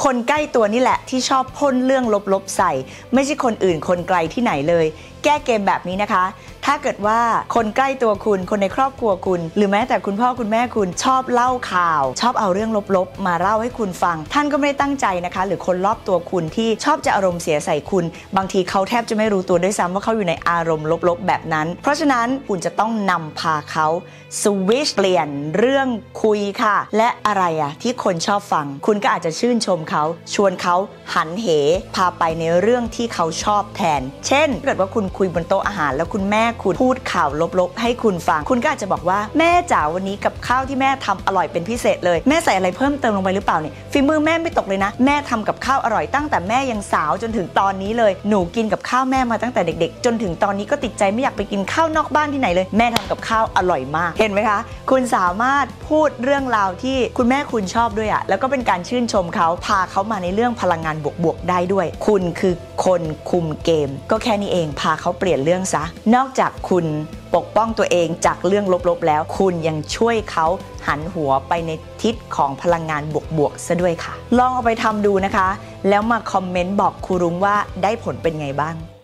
คนใกล้ตัวนี่แหละที่ชอบพ่นเรื่องลบๆใส่ไม่ใช่คนอื่นคนไกลที่ไหนเลยแก้เกมแบบนี้นะคะถ้าเกิดว่าคนใกล้ตัวคุณคนในครอบครัวคุณหรือแม้แต่คุณพ่อคุณแม่คุณชอบเล่าข่าวชอบเอาเรื่องลบๆมาเล่าให้คุณฟังท่านก็ไม่ได้ตั้งใจนะคะหรือคนรอบตัวคุณที่ชอบจะอารมณ์เสียใส่คุณบางทีเขาแทบจะไม่รู้ตัวด้วยซ้ำว่าเขาอยู่ในอารมณ์ลบๆแบบนั้นเพราะฉะนั้นคุณจะต้องนำพาเขาสวิตช์เปลี่ยนเรื่องคุยค่ะและอะไรที่คนชอบฟังคุณก็อาจจะชื่นชมเขาชวนเขาหันเหพาไปในเรื่องที่เขาชอบแทนเช่นเกิดว่าคุณคุยบนโต๊ะอาหารแล้วคุณแม่คุณพูดข่าวลบๆให้คุณฟังคุณก็อาจจะบอกว่าแม่จ๋าวันนี้กับข้าวที่แม่ทำอร่อยเป็นพิเศษเลยแม่ใส่อะไรเพิ่มเติมลงไปหรือเปล่าเนี่ยฝีมือแม่ไม่ตกเลยนะแม่ทำกับข้าวอร่อยตั้งแต่แม่ยังสาวจนถึงตอนนี้เลยหนูกินกับข้าวแม่มาตั้งแต่เด็กๆจนถึงตอนนี้ก็ติดใจไม่อยากไปกินข้าวนอกบ้านที่ไหนเลยแม่ทำกับข้าวอร่อยมากเห็นไหมคะคุณสามารถพูดเรื่องราวที่คุณแม่คุณชอบด้วยแล้วก็เป็นการชื่นชมเขาพาเขามาในเรื่องพลังงานบวกๆได้ด้วยคุณคือคนคุมเกมก็แค่นี้เองพาเขาเปลี่ยนเรื่องซะนอกจากคุณปกป้องตัวเองจากเรื่องลบๆแล้วคุณยังช่วยเขาหันหัวไปในทิศของพลังงานบวกๆซะด้วยค่ะลองเอาไปทำดูนะคะแล้วมาคอมเมนต์บอกครูรุ้งว่าได้ผลเป็นไงบ้าง